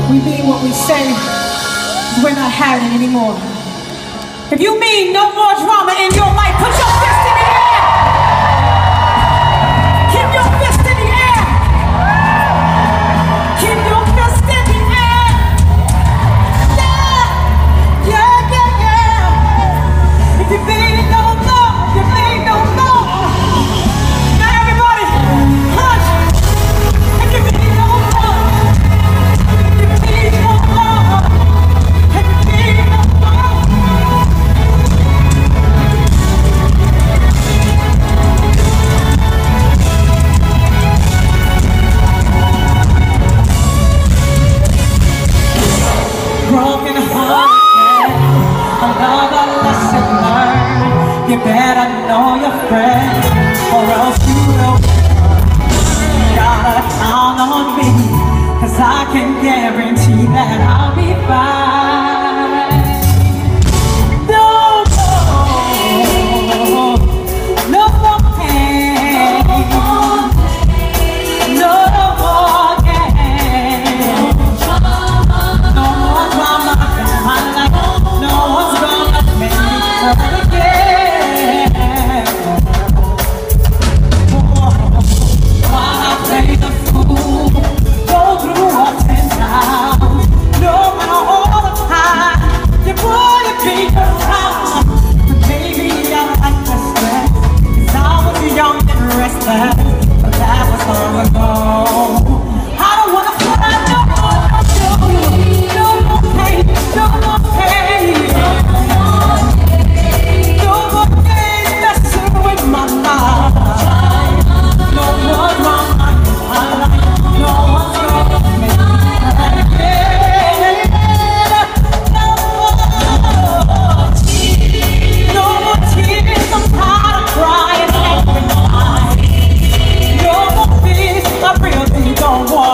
we mean what we say, we're not having it anymore. If you mean no more drama in your life, put your fist in the air. Keep your fist in the air. Keep your fist in the air. Yeah, yeah, yeah, yeah. If you mean no more, you mean no more. Now everybody, hush. If you mean no more, if you mean no more, if you mean no more. Broken heart, another lesson learned. You better know your friend, or else you will gotta count on me, 'cause I can guarantee that I'll be fine. No more, no more pain, no more gain, no more drama in my life. No one's gonna make me cry again. Why I play the fool, go through ups and downs, no matter all the time. You wanna be around, but maybe I like the stress, 'cause I was young and restless, but that was long ago. I don't wanna fly no more, no more pain, no more pain, no more pain messing with my mind. No more drama in my life. No one's gonna make me cry again. No more tears. I'm tired of crying every night. No more peace. I really don't want